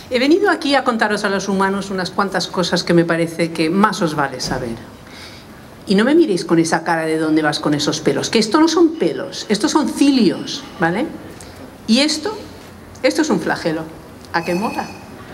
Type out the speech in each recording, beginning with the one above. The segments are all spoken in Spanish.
He venido aquí a contaros a los humanos unas cuantas cosas que me parece que más os vale saber. Y no me miréis con esa cara de dónde vas con esos pelos, que esto no son pelos, estos son cilios, ¿vale? Y esto es un flagelo. ¿A qué mola?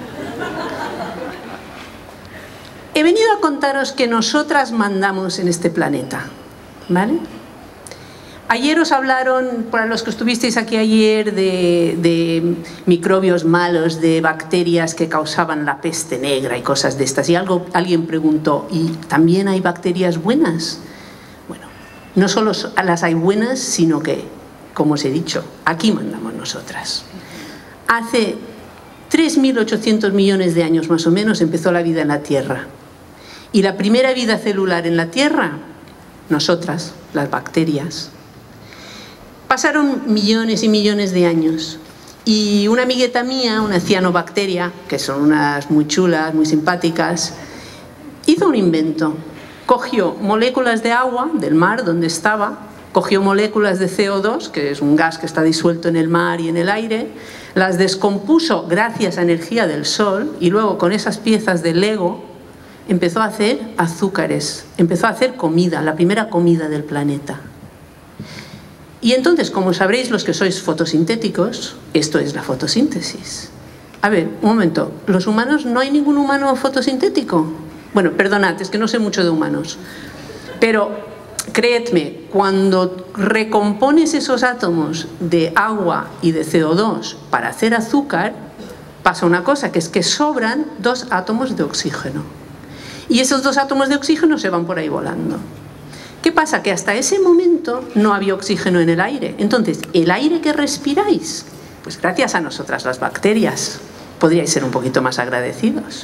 He venido a contaros que nosotras mandamos en este planeta, ¿vale? Ayer os hablaron, para los que estuvisteis aquí ayer, de microbios malos, de bacterias que causaban la peste negra y cosas de estas. Y alguien preguntó, ¿y también hay bacterias buenas? Bueno, no solo las hay buenas, sino que, como os he dicho, aquí mandamos nosotras. Hace 3.800 millones de años más o menos empezó la vida en la Tierra. Y la primera vida celular en la Tierra, nosotras, las bacterias. Pasaron millones y millones de años y una amigueta mía, una cianobacteria, que son unas muy chulas, muy simpáticas, hizo un invento. Cogió moléculas de agua del mar donde estaba, cogió moléculas de CO2, que es un gas que está disuelto en el mar y en el aire, las descompuso gracias a energía del sol y luego con esas piezas de Lego empezó a hacer azúcares, empezó a hacer comida, la primera comida del planeta. Y entonces, como sabréis los que sois fotosintéticos, esto es la fotosíntesis. A ver, un momento, ¿los humanos, no hay ningún humano fotosintético? Bueno, perdonad, es que no sé mucho de humanos. Pero, creedme, cuando recompones esos átomos de agua y de CO2 para hacer azúcar, pasa una cosa, que es que sobran 2 átomos de oxígeno. Y esos 2 átomos de oxígeno se van por ahí volando. ¿Qué pasa? Que hasta ese momento no había oxígeno en el aire. Entonces, el aire que respiráis, pues gracias a nosotras las bacterias, podríais ser un poquito más agradecidos.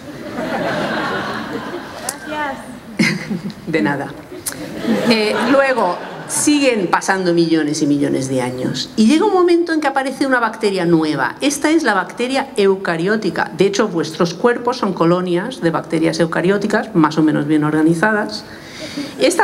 Gracias. De nada. Luego, siguen pasando millones y millones de años. Y llega un momento en que aparece una bacteria nueva. Esta es la bacteria eucariótica. De hecho, vuestros cuerpos son colonias de bacterias eucarióticas, más o menos bien organizadas. Esta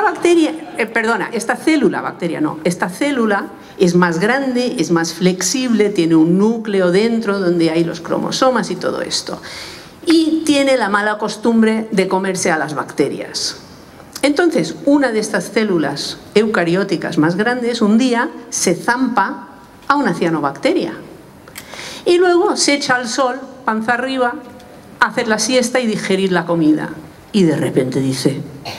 célula es más grande, es más flexible, tiene un núcleo dentro donde hay los cromosomas y todo esto. Y tiene la mala costumbre de comerse a las bacterias. Entonces, una de estas células eucarióticas más grandes un día se zampa a una cianobacteria. Y luego se echa al sol, panza arriba, a hacer la siesta y digerir la comida. Y de repente dice...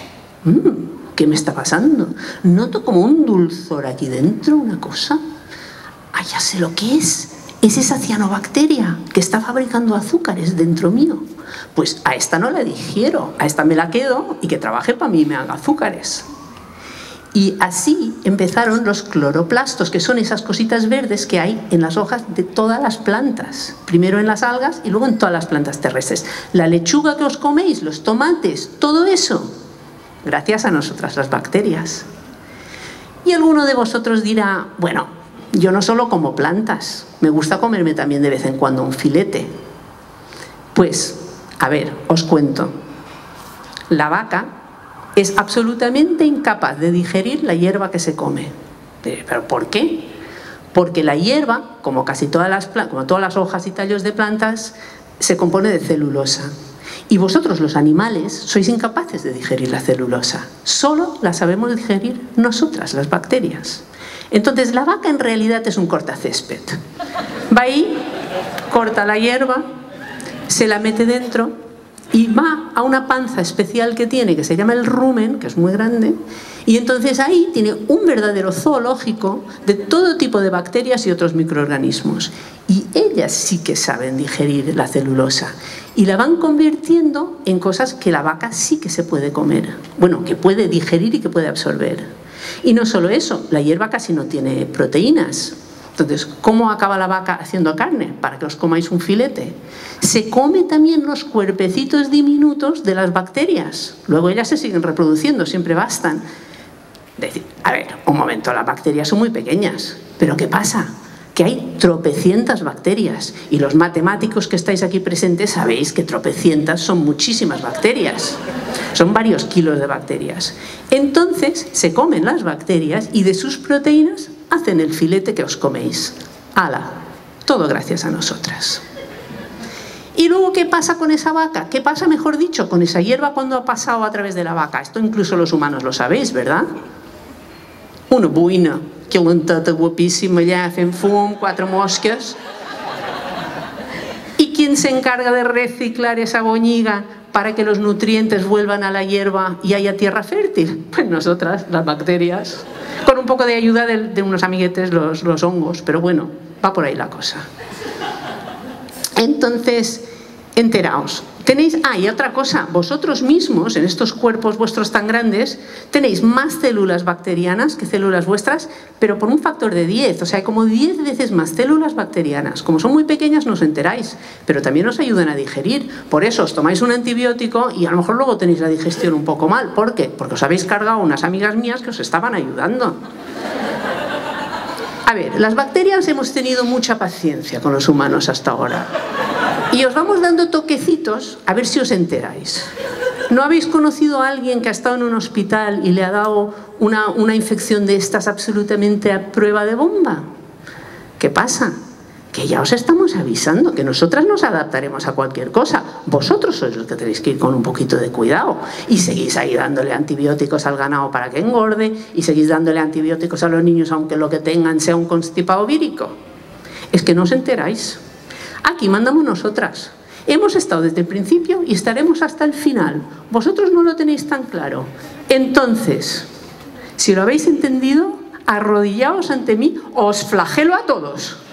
¿qué me está pasando? Noto como un dulzor aquí dentro, una cosa. Ah, ya sé lo que es. Es esa cianobacteria que está fabricando azúcares dentro mío. Pues a esta no la digiero, a esta me la quedo y que trabaje para mí y me haga azúcares. Y así empezaron los cloroplastos, que son esas cositas verdes que hay en las hojas de todas las plantas. Primero en las algas y luego en todas las plantas terrestres. La lechuga que os coméis, los tomates, todo eso... gracias a nosotras las bacterias. Y alguno de vosotros dirá, bueno, yo no solo como plantas, me gusta comerme también de vez en cuando un filete. Pues, a ver, os cuento. La vaca es absolutamente incapaz de digerir la hierba que se come. ¿Pero por qué? Porque la hierba, como casi todas las hojas y tallos de plantas, se compone de celulosa. Y vosotros, los animales, sois incapaces de digerir la celulosa. Solo la sabemos digerir nosotras, las bacterias. Entonces, la vaca en realidad es un cortacésped. Va ahí, corta la hierba, se la mete dentro y va a una panza especial que tiene, que se llama el rumen, que es muy grande, y entonces ahí tiene un verdadero zoológico de todo tipo de bacterias y otros microorganismos. Y ellas sí que saben digerir la celulosa. Y la van convirtiendo en cosas que la vaca sí que se puede comer. Bueno, que puede digerir y que puede absorber. Y no solo eso, la hierba casi no tiene proteínas. Entonces, ¿cómo acaba la vaca haciendo carne? Para que os comáis un filete. Se come también los cuerpecitos diminutos de las bacterias. Luego ellas se siguen reproduciendo, siempre bastan. Decir, a ver, un momento, las bacterias son muy pequeñas. ¿Pero qué pasa? Que hay tropecientas bacterias y los matemáticos que estáis aquí presentes sabéis que tropecientas son muchísimas bacterias, son varios kilos de bacterias. Entonces se comen las bacterias y de sus proteínas hacen el filete que os coméis. ¡Hala! Todo gracias a nosotras. Y ¿Y luego qué pasa con esa vaca? ¿Qué pasa, mejor dicho, con esa hierba cuando ha pasado a través de la vaca? Esto incluso los humanos lo sabéis, ¿verdad? Una boina, que lenteta guapísima allà fent fum, 4 mosques. ¿Y quién se encarga de reciclar esa boñiga para que los nutrientes vuelvan a la hierba y haya tierra fértil? Pues nosotras, las bacterias, con un poco de ayuda de unos amiguetes, los hongos, pero bueno, va por ahí la cosa. Entonces, enteraos. Tenéis, y otra cosa, vosotros mismos, en estos cuerpos vuestros tan grandes, tenéis más células bacterianas que células vuestras, pero por un factor de 10, o sea, hay como 10 veces más células bacterianas. Como son muy pequeñas no os enteráis, pero también os ayudan a digerir. Por eso os tomáis un antibiótico y a lo mejor luego tenéis la digestión un poco mal. ¿Por qué? Porque os habéis cargado unas amigas mías que os estaban ayudando. A ver, las bacterias hemos tenido mucha paciencia con los humanos hasta ahora. Y os vamos dando toquecitos a ver si os enteráis. ¿No habéis conocido a alguien que ha estado en un hospital y le ha dado una infección de estas absolutamente a prueba de bomba? ¿Qué pasa? Que ya os estamos avisando, que nosotras nos adaptaremos a cualquier cosa. Vosotros sois los que tenéis que ir con un poquito de cuidado. Y seguís ahí dándole antibióticos al ganado para que engorde, y seguís dándole antibióticos a los niños aunque lo que tengan sea un constipado vírico. Es que no os enteráis. Aquí mandamos nosotras. Hemos estado desde el principio y estaremos hasta el final. Vosotros no lo tenéis tan claro. Entonces, si lo habéis entendido, arrodillaos ante mí, os flagelo a todos.